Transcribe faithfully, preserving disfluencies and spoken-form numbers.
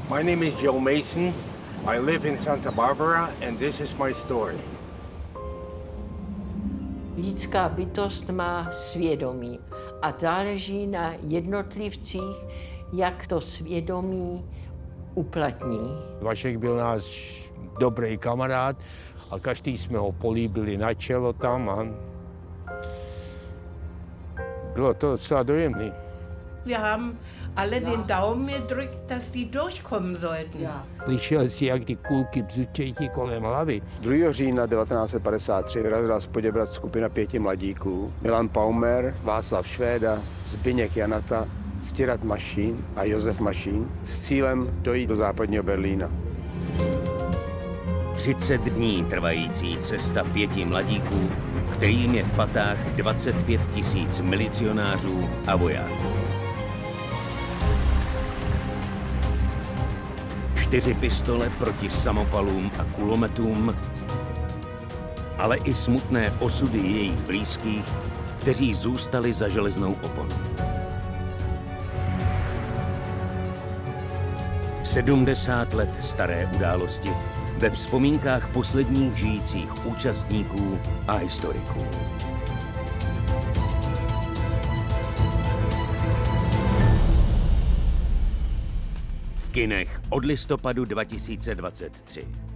My name is Joe Mason. I live in Santa Barbara and this is my story. Lidská bytost má svědomí a záleží na jednotlivcích, jak to svědomí uplatní. Vašek byl náš dobrý kamarád a každý jsme ho políbili na čelo tam a bylo to docela dojemný. Wir haben alle den Daumen gedrückt, dass die durchkommen sollten. Slyšel jsi, jak ty kulky bzučejí ti kolem hlavy. druhého října devatenáct set padesát tři vyrazila z Poděbrad skupina pěti mladíků. Milan Paumer, Václav Švéda, Zbyněk Janata, Ctirad Mašín a Josef Mašín s cílem dojít do západního Berlína. třicet dní trvající cesta pěti mladíků, kterým je v patách dvacet pět tisíc milicionářů a vojáků. Čtyři pistole proti samopalům a kulometům, ale i smutné osudy jejich blízkých, kteří zůstali za železnou oponou. sedmdesát let staré události ve vzpomínkách posledních žijících účastníků a historiků. V kinech od listopadu dva tisíce dvacet tři.